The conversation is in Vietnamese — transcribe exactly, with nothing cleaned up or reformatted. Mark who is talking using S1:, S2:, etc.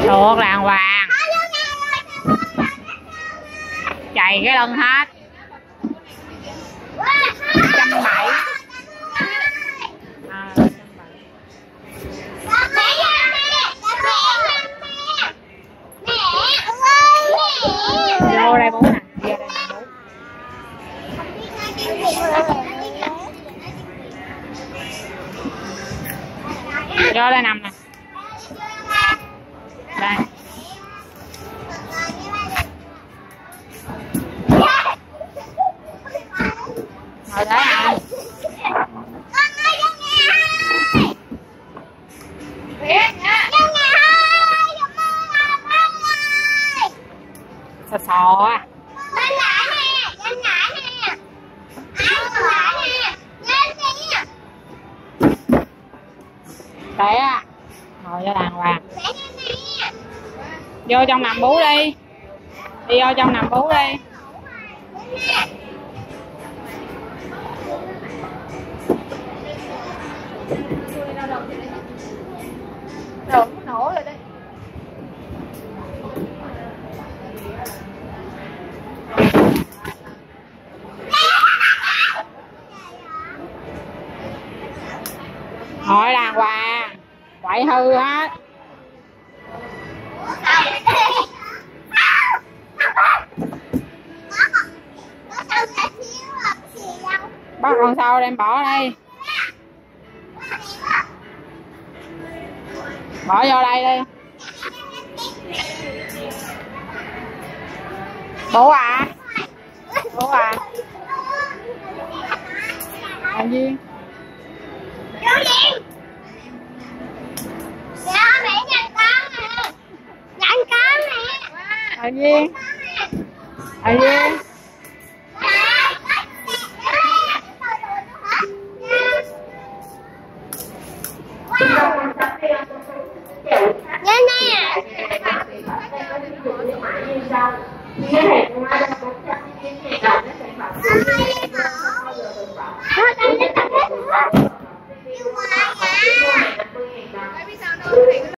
S1: Được đàng hoàng. Chạy cái lưng hết. Trăm bảy. À, vô đây bố nè, vô đây nè bố. Vô đây nằm nè. Đây. Ngồi đấy à. Sò sò à. Đấy à. Ngồi cho đàng hoàng. Vô trong nằm bú đi. Đi vô trong nằm bú đi. Rồi nổ rồi đây. Ngồi đàng hoàng. Quậy hư hết. Bắt con sâu đem bỏ đây. Bỏ vô đây đi. Bố à. Bố à. Làm gì? Ở Duyên. Ở Duyên. Nè nè.